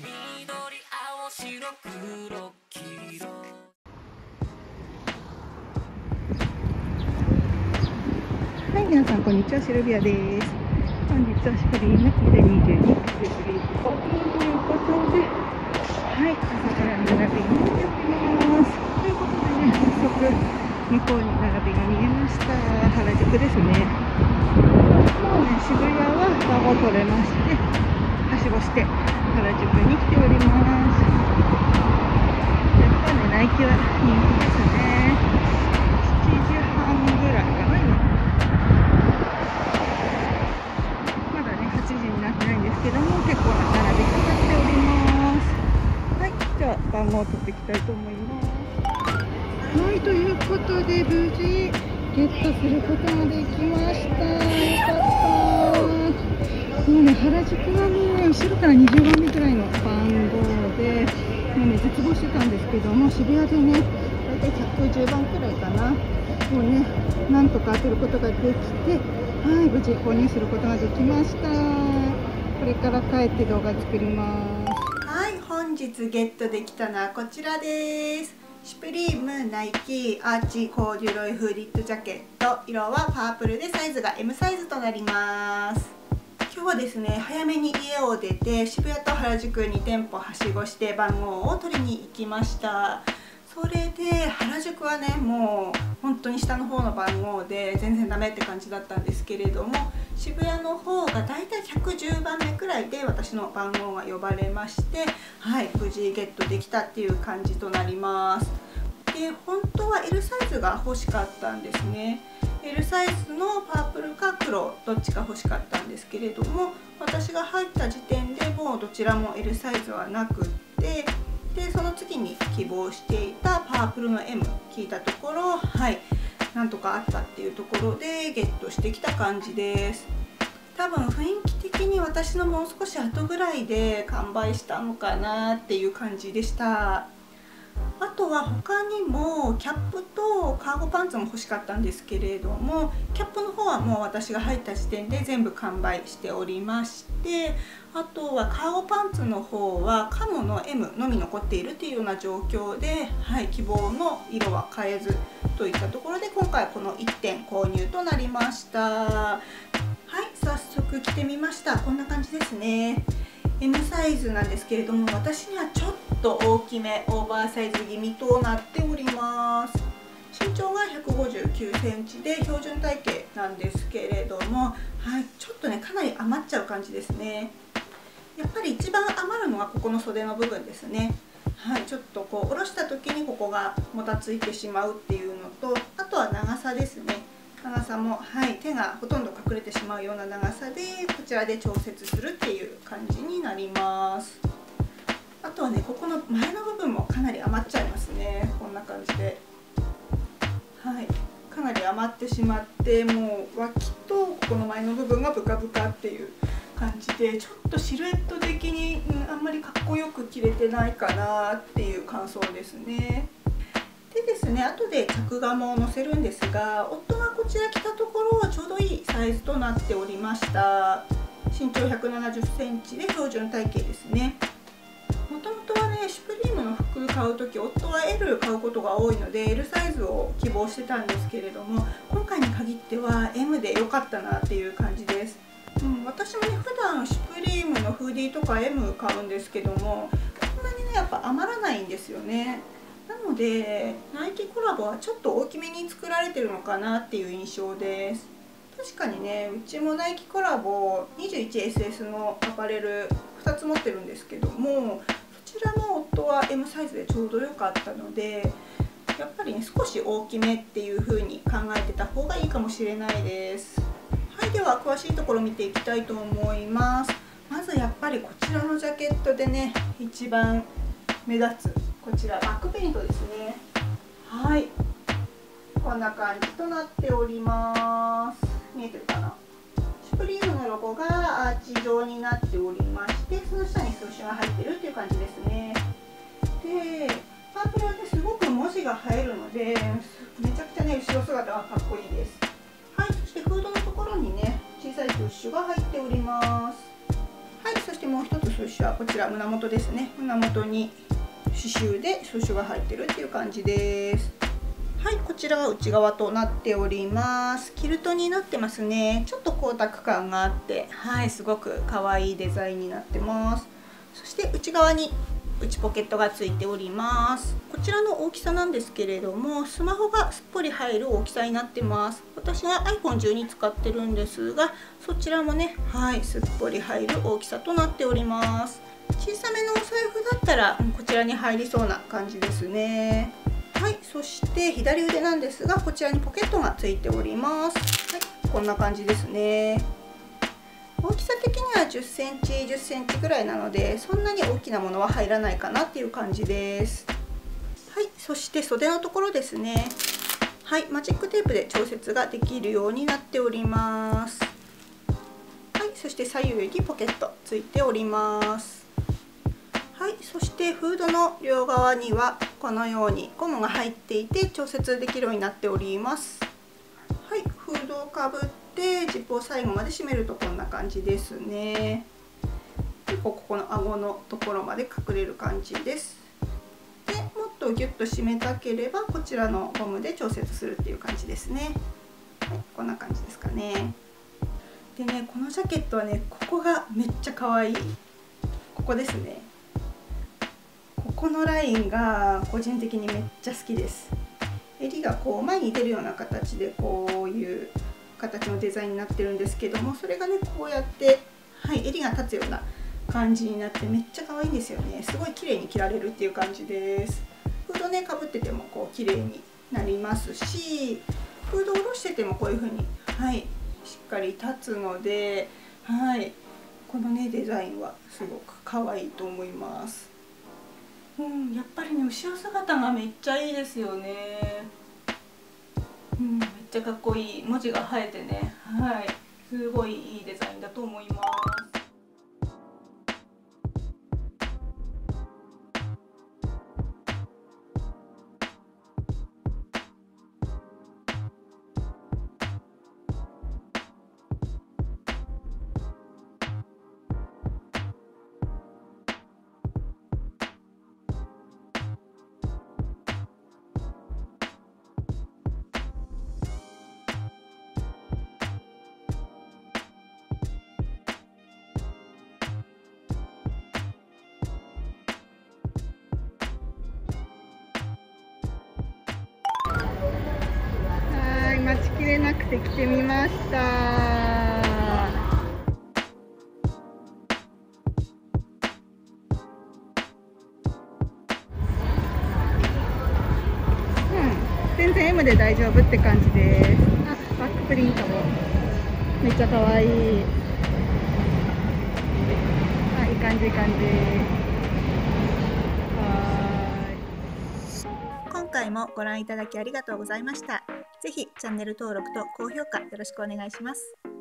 はい、皆さんこんにちは、シルビアです。本日はシュプリーム2022プレスリーズオープンということで、はい、朝から並びになっております。ということでね、早速向こうに並びが見えました。原宿ですね。もうね、渋谷は番号取れまして、はしごして原宿に来ております。やっぱね、ナイキは人気ですね。7時半ぐらいかな、今。まだね、8時になってないんですけども、結構な並びかかっております。はい、じゃあ番号を取っていきたいと思います。はい、ということで無事ゲットすることができました。よかった。もうね、原宿はね、後ろから20番目くらいの番号で、もうね、絶望してたんですけども、渋谷でね、大体110番くらいかな。もうね、なんとか当てることができて、はい、無事購入することができました。これから帰って動画作ります。はい、本日ゲットできたのはこちらです。シュプリームナイキアーチコーデュロイフリットジャケット、色はパープルでサイズが M サイズとなります。今日はですね、早めに家を出て渋谷と原宿に店舗はしごして番号を取りに行きました。それで原宿はね、もう本当に下の方の番号で全然ダメって感じだったんですけれども、渋谷の方がだいたい110番目くらいで私の番号が呼ばれまして、はい、無事ゲットできたっていう感じとなります。で、本当は L サイズが欲しかったんですね。L サイズのパープルか黒どっちか欲しかったんですけれども、私が入った時点でもうどちらも L サイズはなくって、でその次に希望していたパープルの M 聞いたところ、はい、なんとかあったっていうところでゲットしてきた感じです。多分雰囲気的に私のもう少し後ぐらいで完売したのかなっていう感じでした。あとは他にもキャップとカーゴパンツも欲しかったんですけれども、キャップの方はもう私が入った時点で全部完売しておりまして、あとはカーゴパンツの方はカモの M のみ残っているというような状況で、はい、希望の色は変えずといったところで今回この1点購入となりました。はい、早速着てみました。こんな感じですね。M サイズなんですけれども、私にはちょっと大きめオーバーサイズ気味となっております。身長が159センチで標準体型なんですけれども、はい、ちょっとねかなり余っちゃう感じですね。やっぱり一番余るのはここの袖の部分ですね。はい、ちょっとこう下ろした時にここがもたついてしまうっていうのと、あとは長さですね。長さも、はい、手がほとんど隠れてしまうような長さでこちらで調節するっていう感じになります。あとはね、ここの前の部分もかなり余っちゃいますね。こんな感じで、はい、かなり余ってしまって、もう脇とここの前の部分がブカブカっていう感じで、ちょっとシルエット的に、あんまりかっこよく着れてないかなっていう感想ですね。でですね、後で着画も載せるんですが、夫がこちら着たところちょうどいいサイズとなっておりました。身長170センチで標準体型ですね。もともとはね、シュプリームの服買う時、夫は L 買うことが多いので L サイズを希望してたんですけれども、今回に限っては M で良かったなっていう感じです。私もね、普段シュプリームのフーディーとか M 買うんですけども、そんなにねやっぱ余らないんですよね。なのでナイキコラボはちょっと大きめに作られてるのかなっていう印象です。確かにね、うちもナイキコラボ 21SS のアパレル2つ持ってるんですけども、そちらも夫は M サイズでちょうど良かったので、やっぱりね少し大きめっていう風に考えてた方がいいかもしれないです。はい、では詳しいところ見ていきたいと思います。まずやっぱりこちらのジャケットでね、一番目立つこちらバックペイントですね。はい、こんな感じとなっております。見えてるかな。シュプリームのロゴがアーチ状になっておりまして、その下に数字が入ってるっていう感じですね。で、パープルはねすごく文字が入るので、めちゃくちゃね後ろ姿がかっこいいです。はい、そしてフードのところにね小さいプッシュが入っております。 はい、そしてもう一つ刺繍はこちら胸元ですね。胸元に刺繍で刺繍が入ってるっていう感じです。はい、こちらが内側となっております。キルトになってますね。ちょっと光沢感があって、はい、すごく可愛いデザインになってます。そして内側に内ポケットがついております。こちらの大きさなんですけれども、スマホがすっぽり入る大きさになってます。私は iPhone12 使ってるんですが、そちらもね、はい、すっぽり入る大きさとなっております。小さめのお財布だったらこちらに入りそうな感じですね。はい、そして左腕なんですが、こちらにポケットがついております。はい、こんな感じですね。大きさ的には10センチ、10センチぐらいなので、そんなに大きなものは入らないかなっていう感じです。はい、そして袖のところですね。はい、マジックテープで調節ができるようになっております。はい、そして左右にポケットついております。はい、そしてフードの両側にはこのようにゴムが入っていて調節できるようになっております。はい、フードをかぶってジップを最後まで締めるとこんな感じですね。結構ここの顎のところまで隠れる感じです。でもっとギュッと締めたければこちらのゴムで調節するっていう感じですね。はい、こんな感じですかね。でね、このジャケットはね、ここがめっちゃ可愛い。ここですね。ここのラインが個人的にめっちゃ好きです。襟がこう前に出るような形でこういう形のデザインになってるんですけども、それがねこうやって、はい、襟が立つような感じになってめっちゃ可愛いんですよね。すごい綺麗に着られるっていう感じです。フードねかぶっててもこう綺麗になりますし、フードを下ろしててもこういう風に、はい、しっかり立つので、はい、このねデザインはすごく可愛いと思います。やっぱりね後ろ姿がめっちゃいいですよね。めっちゃかっこいい。文字が映えてね、はい、すごいいいデザインだと思います。待ちきれなくて来てみました。全然 M で大丈夫って感じです。バックプリントもめっちゃ可愛い。いい感じいい感じ。今回もご覧いただきありがとうございました。ぜひチャンネル登録と高評価よろしくお願いします。